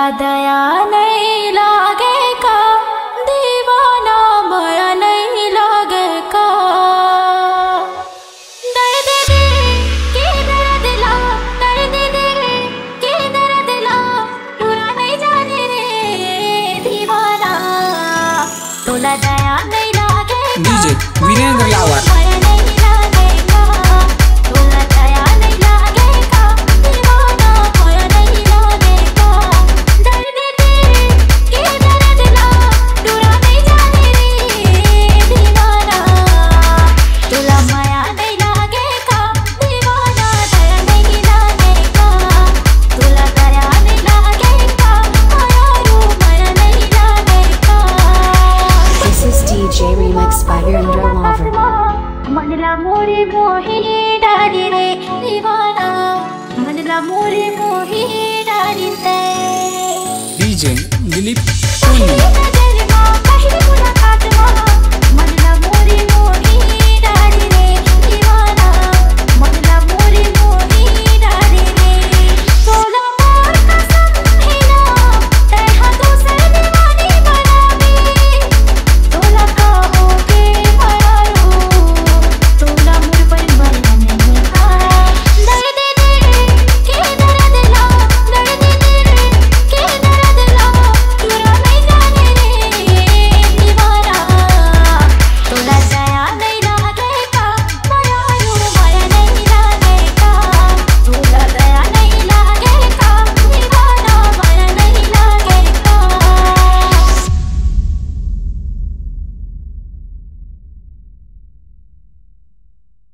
दया नहीं लागे का, दीवाना माया नहीं लागे का। दर्द दे के दर्द ला, दर्द दे के दर्द ला, पूरा नहीं जाने रे दीवाना, तोला दया नहीं लागे का। डीजे वीरेंद्र लावर। मनला मोरे मोही डाली रे दीवाना, मनला मोरे मोही डाली रे। डीजे दिलीप सोनी।